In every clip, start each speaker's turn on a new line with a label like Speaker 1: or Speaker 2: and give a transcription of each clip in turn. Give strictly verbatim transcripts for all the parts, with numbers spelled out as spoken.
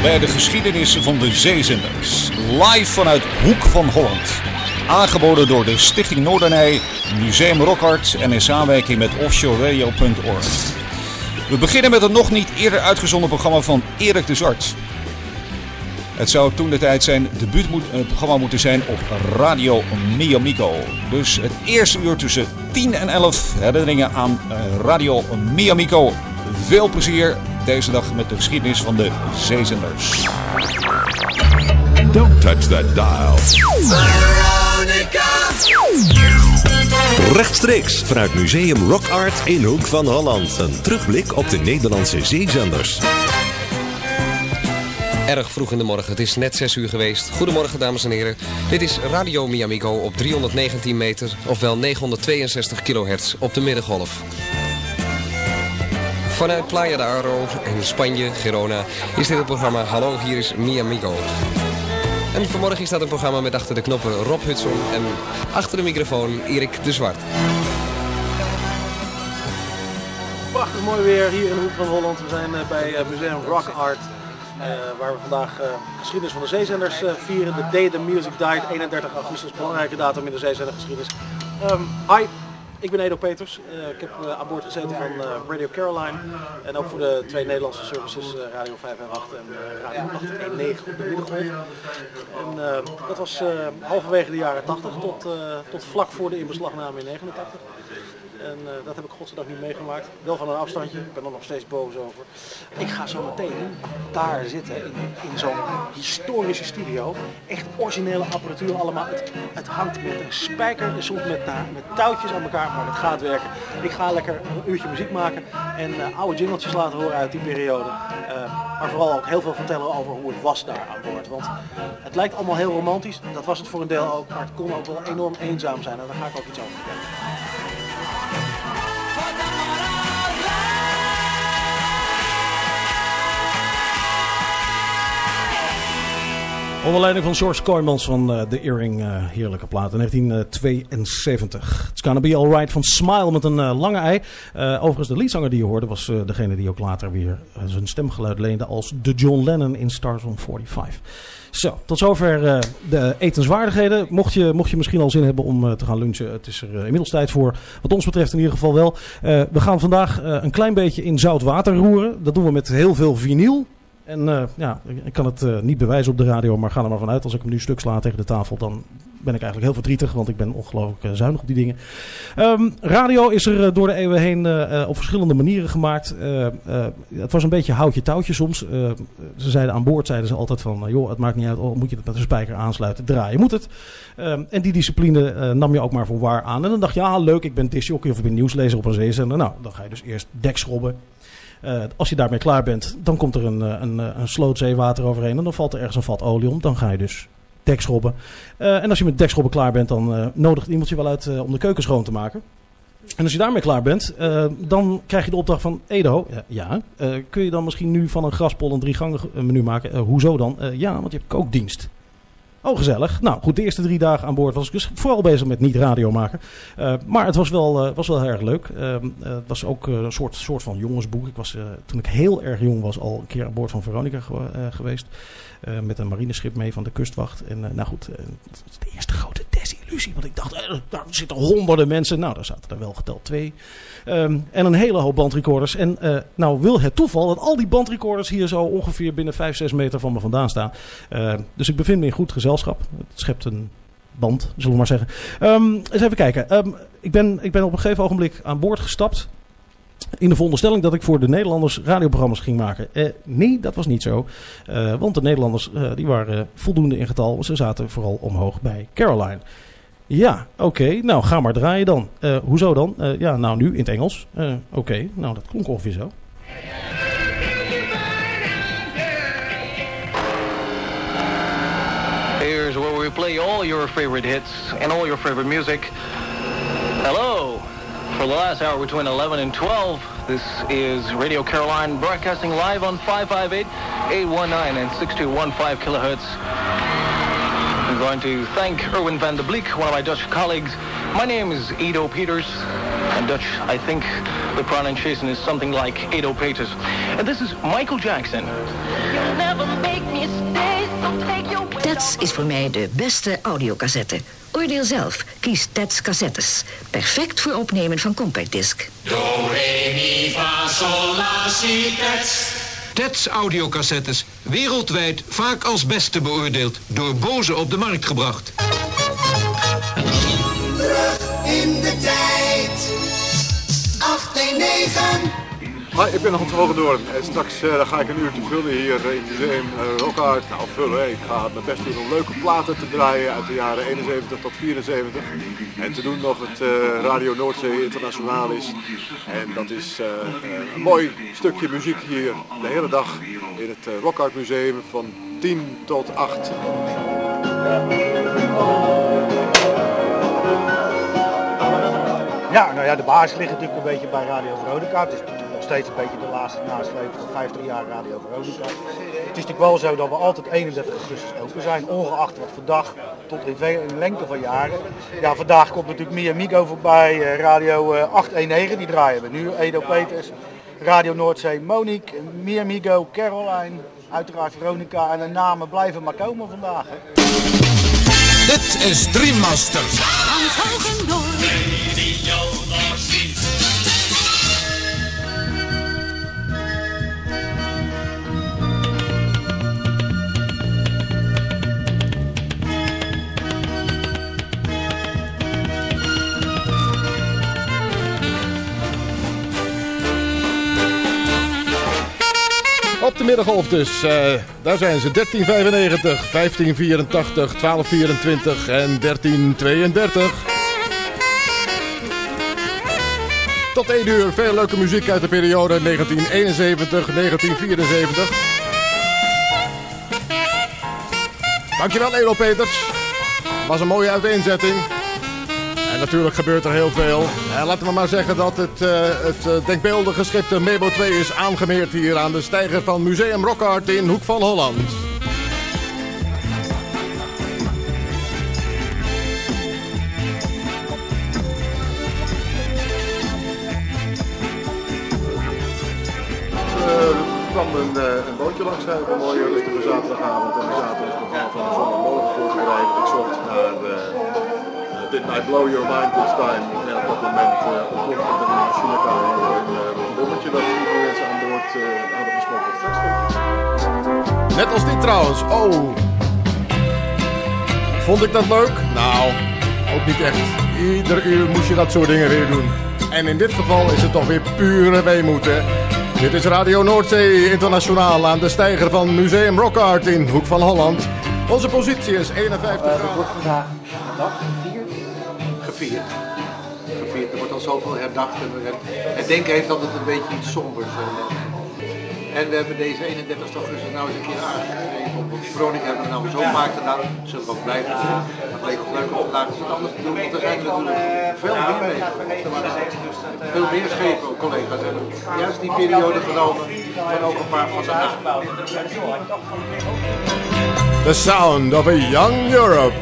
Speaker 1: bij de geschiedenis van de zeezenders. Live vanuit Hoek van Holland. Aangeboden door de Stichting Noorderney, Museum Rockart en in samenwerking met offshore radio punt org. We beginnen met een nog niet eerder uitgezonden programma van Erik de Zwart. Het zou toen de tijd zijn debuutprogramma moeten zijn op Radio Miamico. Dus het eerste uur tussen tien en elf herinneringen aan Radio Miamico. Veel plezier deze dag met de geschiedenis van de zeezenders.
Speaker 2: Don't touch that dial.
Speaker 3: Veronica!
Speaker 4: Rechtstreeks vanuit Museum Rock Art in Hoek van Holland. Een terugblik op de Nederlandse zeezenders.
Speaker 5: Erg vroeg in de morgen, het is net zes uur geweest. Goedemorgen dames en heren. Dit is Radio Miamico op driehonderdnegentien meter, ofwel negenhonderdtweeënzestig kilohertz op de middengolf. Vanuit Playa de Aro in Spanje, Girona, is dit het programma Hallo, hier is Miamico. En vanmorgen staat een programma met achter de knoppen Rob Hudson en achter de microfoon Erik de Zwart.
Speaker 6: Prachtig mooi weer hier in de Hoek van Holland. We zijn uh, bij uh, Museum Rock Art. Uh, waar we vandaag uh, geschiedenis van de zeezenders uh, vieren. The Day the Music Died, eenendertig augustus, belangrijke datum in de zeezendergeschiedenis. Um, hi, ik ben Edo Peters. Uh, ik heb uh, aan boord gezeten van uh, Radio Caroline. En ook voor de twee Nederlandse services, uh, Radio vijf en acht en uh, Radio acht en negen op de middengolf. En uh, dat was uh, halverwege de jaren tachtig tot, uh, tot vlak voor de inbeslagname in negenentachtig. En uh, dat heb ik godzijdank niet meegemaakt. Wel van een afstandje, ik ben er nog steeds boos over. Ik ga zo meteen daar zitten in, in zo'n historische studio. Echt originele apparatuur allemaal. Het, het hangt met een spijker en soms met, uh, met touwtjes aan elkaar, maar het gaat werken. Ik ga lekker een uurtje muziek maken en uh, oude jingletjes laten horen uit die periode. Uh, maar vooral ook heel veel vertellen over hoe het was daar aan boord. Want het lijkt allemaal heel romantisch, dat was het voor een deel ook, maar het kon ook wel enorm eenzaam zijn. En daar ga ik ook iets over vertellen. Onder leiding van George Kooijmans van uh, The Earring, uh, heerlijke plaat in negentien tweeënzeventig. It's Gonna Be Alright van Smile met een uh, lange ei. Uh, overigens de leadzanger die je hoorde was uh, degene die ook later weer uh, zijn stemgeluid leende als de John Lennon in Stars on vijfenveertig. Zo, tot zover uh, de etenswaardigheden. Mocht je, mocht je misschien al zin hebben om uh, te gaan lunchen, het is er uh, inmiddels tijd voor. Wat ons betreft in ieder geval wel. Uh, we gaan vandaag uh, een klein beetje in zout water roeren. Dat doen we met heel veel vinyl. En uh, ja, ik kan het uh, niet bewijzen op de radio, maar ga er maar vanuit. Als ik hem nu stuk sla tegen de tafel, dan ben ik eigenlijk heel verdrietig, want ik ben ongelooflijk uh, zuinig op die dingen. Um, radio is er uh, door de eeuwen heen uh, uh, op verschillende manieren gemaakt. Uh, uh, het was een beetje houtje touwtje soms. Uh, ze zeiden aan boord, zeiden ze altijd van, uh, joh, het maakt niet uit, oh, moet je het met een spijker aansluiten, draaien moet het. Um, en die discipline uh, nam je ook maar voor waar aan. En dan dacht je, ja, leuk, ik ben discjockey of ik ben nieuwslezer op een zeezender. Nou, dan ga je dus eerst dekschrobben. Uh, als je daarmee klaar bent, dan komt er een, een, een sloot zeewater overheen en dan valt er ergens een vat olie om. Dan ga je dus dekschrobben. Uh, en als je met dekschrobben klaar bent, dan uh, nodigt iemand je wel uit uh, om de keuken schoon te maken. En als je daarmee klaar bent, uh, dan krijg je de opdracht van Edo. Uh, ja, uh, kun je dan misschien nu van een graspol een drie gangen menu maken? Uh, hoezo dan? Uh, ja, want je hebt kookdienst. Oh, gezellig. Nou goed, de eerste drie dagen aan boord was ik dus vooral bezig met niet radio maken. Uh, maar het was wel, uh, was wel heel erg leuk. Uh, uh, het was ook uh, een soort, soort van jongensboek. Ik was, uh, toen ik heel erg jong was, al een keer aan boord van Veronica ge- uh, geweest. Uh, met een marineschip mee van de kustwacht. En uh, nou goed, uh, dat was de eerste grote desillusie. Want ik dacht, uh, daar zitten honderden mensen. Nou, daar zaten er wel geteld twee. Um, en een hele hoop bandrecorders. En uh, nou wil het toeval dat al die bandrecorders hier zo ongeveer binnen vijf, zes meter van me vandaan staan. Uh, dus ik bevind me in goed gezelschap. Het schept een band, zullen we maar zeggen. Um, eens even kijken. Um, ik, ben, ik ben op een gegeven ogenblik aan boord gestapt. In de veronderstelling dat ik voor de Nederlanders radioprogramma's ging maken. Eh, nee, dat was niet zo. Uh, want de Nederlanders uh, die waren uh, voldoende in getal. Ze zaten vooral omhoog bij Caroline. Ja, oké. Okay, nou, ga maar draaien dan. Uh, hoezo dan? Uh, ja, nou nu in het Engels. Uh, oké, okay, nou dat klonk ongeveer zo.
Speaker 7: Here's where we play all your favorite hits and all your favorite music. Hello. For the last hour between eleven and twelve, this is Radio Caroline broadcasting live on five five eight, eight one nine and six two one five kilohertz. I'm going to thank Erwin van der Bleek, one of my Dutch colleagues. My name is Edo Peters. In Dutch, I think the pronunciation is something like Edo Peters. And this is Michael Jackson.
Speaker 2: Tats is voor mij de beste audiocassette. Oordeel zelf. Kies Tats cassettes. Perfect voor opnemen van compact disc.
Speaker 3: Do, re, mi, fa, sol, la, si, Tats.
Speaker 8: Tats audiocassettes, wereldwijd vaak als beste beoordeeld, door Boze op de markt gebracht.
Speaker 3: Terug in de tijd. achtennegentig.
Speaker 9: Hoi, ik ben Hans Hogendoorn en straks uh, ga ik een uurtje vullen hier in het museum uh, Rock Art. Nou, vullen, ik ga mijn best doen om leuke platen te draaien uit de jaren eenenzeventig tot vierenzeventig. En te doen of het uh, Radio Noordzee internationaal is. En dat is uh, uh, een mooi stukje muziek hier de hele dag in het uh, Rock Art Museum van tien tot acht.
Speaker 10: Ja, nou ja, de basis ligt natuurlijk een beetje bij Radio Veronica. Het is natuurlijk nog steeds een beetje de laatste nasleep van vijftig jaar Radio Veronica. Het is natuurlijk wel zo dat we altijd eenendertig augustus open zijn, ongeacht wat voor dag, tot in, veel, in lengte van jaren. Ja, vandaag komt natuurlijk Mi Amigo voorbij, Radio achthonderdnegen, die draaien we nu. Edo Peters, Radio Noordzee, Monique, Mi Amigo, Caroline, uiteraard Veronica en de namen blijven maar komen vandaag. Hè.
Speaker 8: Dit is Dreammasters.
Speaker 3: Hans Hogendoorn.
Speaker 11: Op de middengolf dus, uh, daar zijn ze dertien vijfennegentig, vijftien vierentachtig, twaalf vierentwintig en dertien tweeëndertig. Tot één uur veel leuke muziek uit de periode negentien eenenzeventig tot negentien vierenzeventig. Dankjewel Edo Peters, was een mooie uiteenzetting. En natuurlijk gebeurt er heel veel. Uh, laten we maar zeggen dat het, uh, het uh, denkbeeldige schip de Mebo twee is aangemeerd hier aan de steiger van Museum Rock Art in Hoek van Holland.
Speaker 9: Er kwam een, een bootje langs, op een mooie rustige zaterdagavond en we zaten ons programma van de zondag morgen voor te bereiden. Ik zocht naar uh, uh, Didn't I Blow Your Mind This Time? En op dat moment uh, ontplofte er een machinekamer een uh, bommetje dat die mensen aan boord uh, hadden gesproken.
Speaker 11: Net als dit trouwens, oh. Vond ik dat leuk? Nou, ook niet echt. Ieder uur moest je dat soort dingen weer doen. En in dit geval is het toch weer pure weemoed, hè. Dit is Radio Noordzee Internationaal aan de steiger van Museum Rock Art in Hoek van Holland. Onze positie is eenenvijftig graden.
Speaker 12: Uh, er wordt vandaag een dag gevierd. Gevierd. Gevierd. Er wordt al zoveel herdacht. En het denken heeft altijd een beetje iets sombers. En we hebben deze eenendertigste augustus nou eens een keer aangegeven. Want Veronica hebben we nou zo vaak gedaan. Zullen we ook blijven doen. Het leek ook leuk om vandaag eens wat anders te doen. Want er zijn natuurlijk veel meer mee. Veel meer schepen, collega's, hebben juist die periode genomen. En ook een paar van de naam.
Speaker 11: The sound of a young Europe.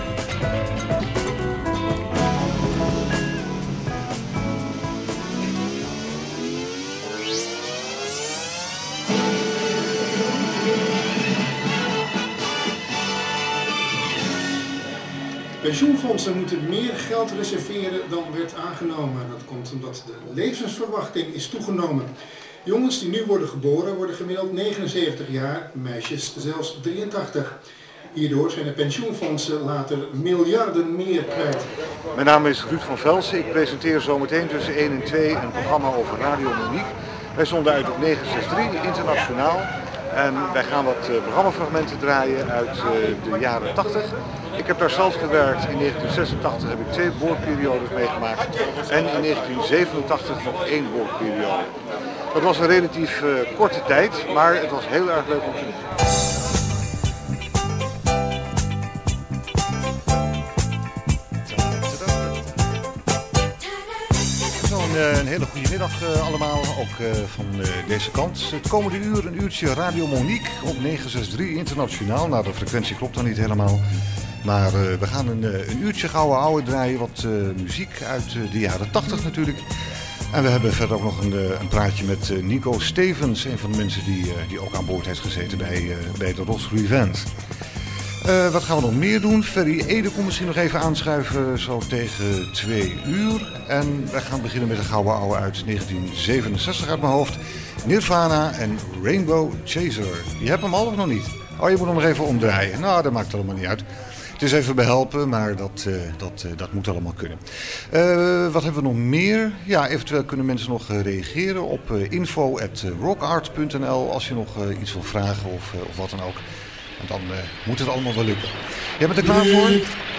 Speaker 13: Pensioenfondsen moeten meer geld reserveren dan werd aangenomen. Dat komt omdat de levensverwachting is toegenomen. Jongens die nu worden geboren worden gemiddeld negenenzeventig jaar, meisjes zelfs drieëntachtig. Hierdoor zijn de pensioenfondsen later miljarden meer kwijt.
Speaker 9: Mijn naam is Ruud van Velsen. Ik presenteer zometeen tussen één en twee een programma over Radio Monique. Wij zonden uit op negen zes drie internationaal. En wij gaan wat uh, programmafragmenten draaien uit uh, de jaren tachtig. Ik heb daar zelf gewerkt. In negentien zesentachtig heb ik twee boorperiodes meegemaakt. En in negentien zevenentachtig nog één boorperiode. Dat was een relatief uh, korte tijd, maar het was heel erg leuk om te doen. Een hele goede middag uh, allemaal, ook uh, van uh, deze kant. Het komende uur een uurtje Radio Monique op negen zes drie internationaal. Nou, de frequentie klopt dan niet helemaal. Maar uh, we gaan een, een uurtje gouden ouwe draaien. Wat uh, muziek uit uh, de jaren tachtig natuurlijk. En we hebben verder ook nog een, een praatje met uh, Nico Stevens. Een van de mensen die, uh, die ook aan boord heeft gezeten bij, uh, bij de Ross Revenge. Uh, wat gaan we nog meer doen? Ferry Ede komt misschien nog even aanschuiven zo tegen twee uur. En wij gaan beginnen met een gouden ouwe uit negentien zevenenzestig uit mijn hoofd. Nirvana en Rainbow Chaser. Je hebt hem al of nog niet? Oh, je moet hem nog even omdraaien. Nou, dat maakt allemaal niet uit. Het is even behelpen, maar dat, uh, dat, uh, dat moet allemaal kunnen. Uh, wat hebben we nog meer? Ja, eventueel kunnen mensen nog uh, reageren op uh, info at rockart punt n l als je nog uh, iets wil vragen of, uh, of wat dan ook. En dan uh, moet het allemaal wel lukken. Jij bent er klaar voor?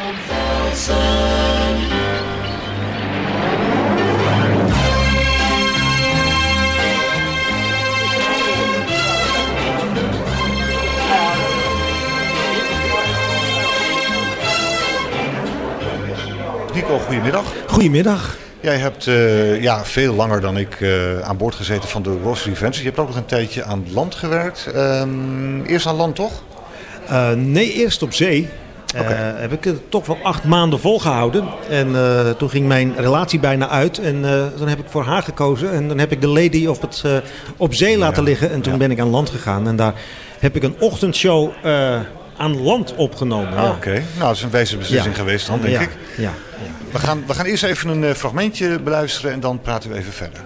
Speaker 9: Nico, goedemiddag.
Speaker 14: Goedemiddag.
Speaker 9: Jij hebt uh, ja, veel langer dan ik uh, aan boord gezeten van de Ross Revenge. Je hebt ook nog een tijdje aan land gewerkt. Um, eerst aan land, toch?
Speaker 14: Uh, nee, eerst op zee. Okay. Uh, heb ik het toch wel acht maanden volgehouden. En uh, toen ging mijn relatie bijna uit. En uh, dan heb ik voor haar gekozen. En dan heb ik de lady op, het, uh, op zee laten ja. liggen. En toen ja. ben ik aan land gegaan. En daar heb ik een ochtendshow uh, aan land opgenomen.
Speaker 9: Ah, ja. Oké, okay. Nou, dat is een wijze beslissing ja. geweest dan, denk
Speaker 14: ja.
Speaker 9: ik.
Speaker 14: Ja. Ja.
Speaker 9: We gaan, we gaan eerst even een uh, fragmentje beluisteren en dan praten we even verder.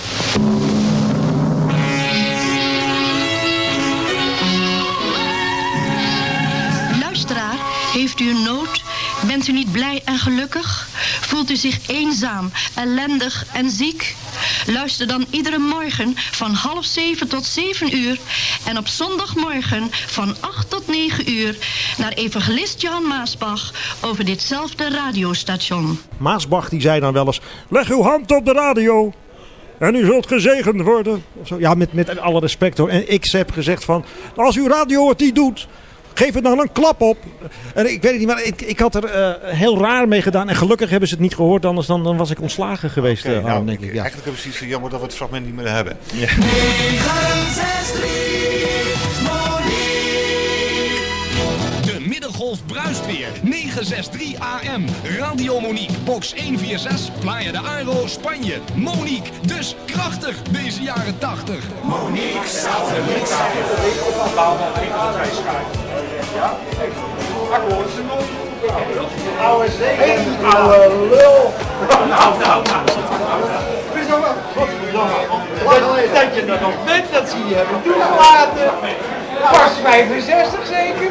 Speaker 15: Luisteraar, heeft u een nood? Bent u niet blij en gelukkig? Voelt u zich eenzaam, ellendig en ziek? Luister dan iedere morgen van half zeven tot zeven uur en op zondagmorgen van acht tot negen uur naar evangelist Johan Maasbach over ditzelfde radiostation.
Speaker 14: Maasbach die zei dan wel eens, leg uw hand op de radio en u zult gezegend worden. Of zo. Ja, met, met alle respect hoor. En ik heb gezegd van, als uw radio het niet doet, geef het dan een klap op. En ik weet het niet, maar ik, ik had er uh, heel raar mee gedaan. En gelukkig hebben ze het niet gehoord, anders dan, dan was ik ontslagen geweest.
Speaker 9: Okay,
Speaker 14: uh,
Speaker 9: nou,
Speaker 14: denk ik. Ja.
Speaker 9: Eigenlijk hebben we zoiets van jammer dat we het fragment niet meer hebben. Ja.
Speaker 16: De middengolf bruist weer. negen zes drie A M. Radio Monique. Box honderdzesenveertig. Playa de Aro, Spanje. Monique. Dus krachtig deze jaren tachtig.
Speaker 3: Monique satelliet.
Speaker 17: Ja? Akkoord. Oude zeker. Oude lul. Nou, nou, nou. Wees nou wel. Godverdomme. Dat je er nog bent, dat zie je hebben toegelaten. Pas vijfenzestig zeker?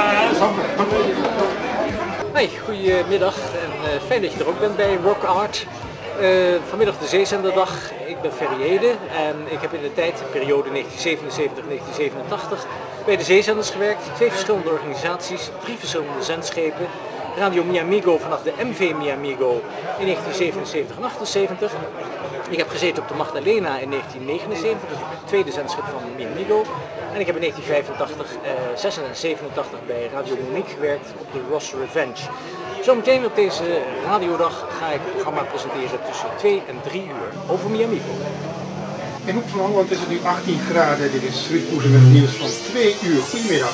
Speaker 18: Hey, goedemiddag en uh, fijn dat je er ook bent bij Rock Art. Uh, vanmiddag de Zeezenderdag. Ik ben Ferry Ede en ik heb in de tijd, periode negentien zevenenzeventig tot negentien zevenentachtig, bij de Zeezenders gewerkt. Twee verschillende organisaties, drie verschillende zendschepen. Radio Miamigo vanaf de M V Miamigo in negentien zevenenzeventig en achtenzeventig. Ik heb gezeten op de Magdalena in negentien negenenzeventig, het tweede zendschip van Miamigo. En ik heb in negentien vijfentachtig, eh, zesentachtig en zevenentachtig bij Radio Monique gewerkt op de Ross Revenge. Zometeen op deze radiodag ga ik het programma presenteren tussen twee en drie uur over Miamigo.
Speaker 13: In Hoek van Holland is het nu achttien graden. Dit is Ruud Poezen met het nieuws van twee uur. Goedemiddag.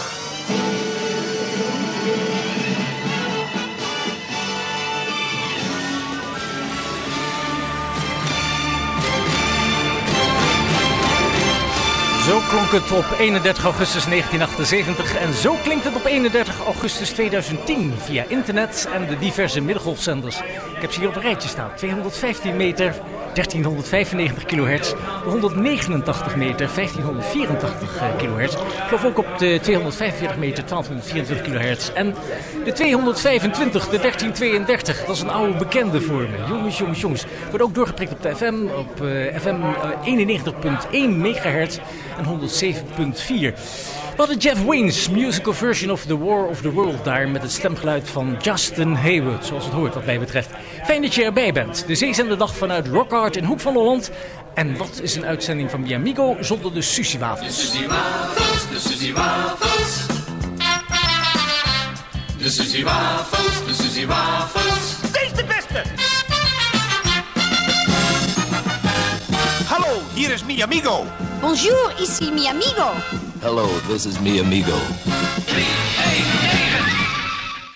Speaker 19: Zo klonk het op eenendertig augustus negentien achtenzeventig en zo klinkt het op eenendertig augustus tweeduizend tien via internet en de diverse middengolfzenders. Ik heb ze hier op een rijtje staan. tweehonderdvijftien meter, dertienhonderdvijfennegentig kilohertz, de honderdnegenentachtig meter, vijftienhonderdvierentachtig kilohertz. Ik geloof ook op de tweehonderdvijfenveertig meter, twaalfhonderdvierentwintig kilohertz. En de tweehonderdvijfentwintig, de dertienhonderdtweeëndertig, dat is een oude bekende voor me. Jongens, jongens, jongens. Wordt ook doorgeprikt op de F M, op uh, F M uh, eenennegentig komma één megahertz en honderdzeven komma vier. We hadden Jeff Wayne's musical version of The War of the World daar met het stemgeluid van Justin Hayward, zoals het hoort wat mij betreft. Fijn dat je erbij bent. De Zeezenderdag vanuit Rock Art in Hoek van Holland. En wat is een uitzending van Miamigo zonder de Sushi-wafels?
Speaker 3: De Sushi-wafels, de Sushi-wafels. De Sushi-wafels, de Sushi-wafels.
Speaker 16: Steeds de beste! Hallo, hier is Miamigo.
Speaker 20: Bonjour, ici Miamigo.
Speaker 21: Hello, this is Miamigo.
Speaker 3: Hey, hey.